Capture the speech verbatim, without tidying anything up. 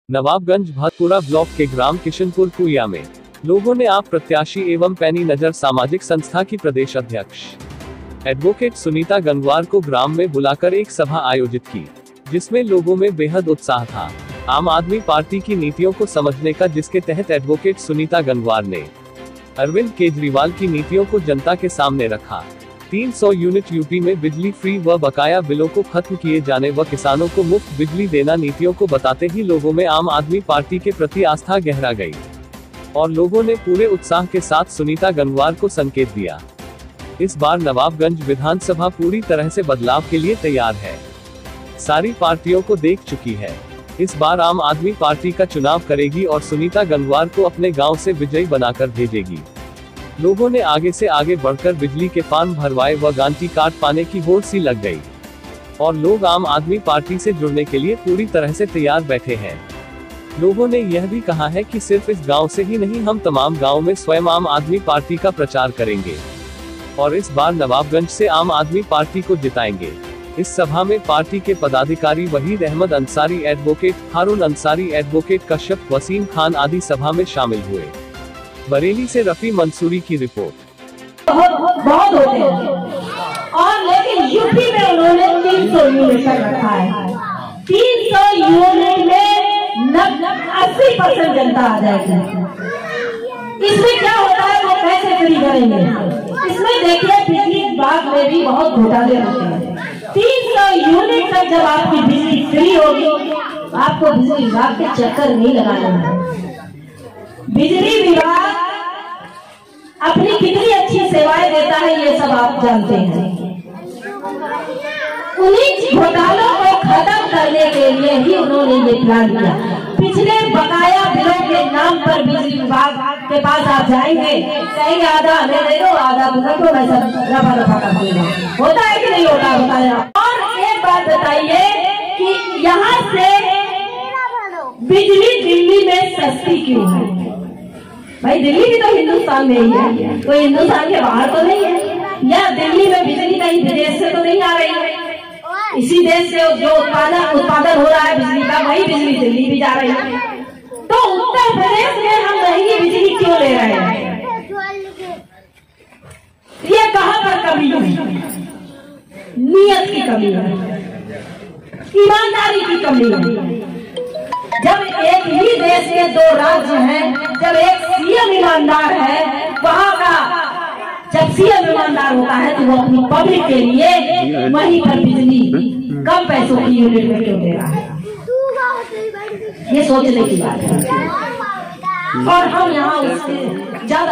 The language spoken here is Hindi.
नवाबगंज भतपुरा ब्लॉक के ग्राम किशनपुर कुइया में लोगों ने आप प्रत्याशी एवं पैनी नजर सामाजिक संस्था की प्रदेश अध्यक्ष एडवोकेट सुनीता गंगवार को ग्राम में बुलाकर एक सभा आयोजित की, जिसमें लोगों में बेहद उत्साह था आम आदमी पार्टी की नीतियों को समझने का, जिसके तहत एडवोकेट सुनीता गंगवार ने अरविंद केजरीवाल की नीतियों को जनता के सामने रखा। तीन सौ यूनिट यूपी में बिजली फ्री व बकाया बिलों को खत्म किए जाने व किसानों को मुफ्त बिजली देना नीतियों को बताते ही लोगों में आम आदमी पार्टी के प्रति आस्था गहरा गई और लोगों ने पूरे उत्साह के साथ सुनीता गंगवार को संकेत दिया। इस बार नवाबगंज विधानसभा पूरी तरह से बदलाव के लिए तैयार है, सारी पार्टियों को देख चुकी है। इस बार आम आदमी पार्टी का चुनाव करेगी और सुनीता गंगवार को अपने गांव से विजयी बनाकर भेजेगी। लोगों ने आगे से आगे बढ़कर बिजली के फॉर्म भरवाए व गारंटी कार्ड पाने की होड़ सी लग गई और लोग आम आदमी पार्टी से जुड़ने के लिए पूरी तरह से तैयार बैठे हैं। लोगों ने यह भी कहा है कि सिर्फ इस गांव से ही नहीं, हम तमाम गांव में स्वयं आम आदमी पार्टी का प्रचार करेंगे और इस बार नवाबगंज से आम आदमी पार्टी को जिताएंगे। इस सभा में पार्टी के पदाधिकारी वहीद अहमद अंसारी, एडवोकेट हारून अंसारी, एडवोकेट कश्यप, वसीम खान आदि सभा में शामिल हुए। बरेली से रफी मंसूरी की रिपोर्ट। बहुत बहुत होते हैं और लेकिन यूपी में उन्होंने तीन सौ यूनिट रखा है। तीन सौ यूनिट में अस्सी परसेंट जनता आ जाएगी। इसमें क्या होता है, वो कैसे फ्री करेंगे? इसमें देखिए बिजली विभाग में भी बहुत घोटाले होते हैं। तीन सौ यूनिट तक जब आपकी बिजली फ्री होगी, आपको बिजली विभाग के चक्कर नहीं लगाना है। बिजली विभाग अपनी कितनी अच्छी सेवाएं देता है, ये सब आप जानते हैं। उन्हीं घोटालों को खत्म करने के लिए ही उन्होंने ये प्लान किया। पिछले बकाया बिलों के नाम पर बिजली विभाग के पास आप जाएंगे, कहेंगे आधा हमें दे दो, आधा तुम को, मैं सब रफा रफा कर दूंगा। होता है कि नहीं होता? बताया। और एक बात बताइए कि यहाँ से बिजली दिल्ली में सस्ती क्यों है? भाई दिल्ली भी तो हिंदुस्तान में ही है, कोई हिंदुस्तान के बाहर तो नहीं है। या दिल्ली में बिजली कहीं विदेश से तो नहीं आ रही है। इसी देश से जो उत्पादन उत्पादन हो रहा है बिजली का, वही बिजली दिल्ली भी जा रही है। तो उत्तर प्रदेश में हम महंगी बिजली क्यों ले रहे हैं? ये कहाँ पर कमी है? नियत की कमी है, ईमानदारी की कमी है। जब एक ही देश के दो राज्य हैं, जब एक सीएम ईमानदार है, वहाँ का जब सीएम ईमानदार होता है तो वो अपनी पब्लिक के लिए वहीं पर बिजली कम पैसों की यूनिट में क्यों दे रहा है? ये सोचने की बात है और हम यहाँ उससे ज्यादा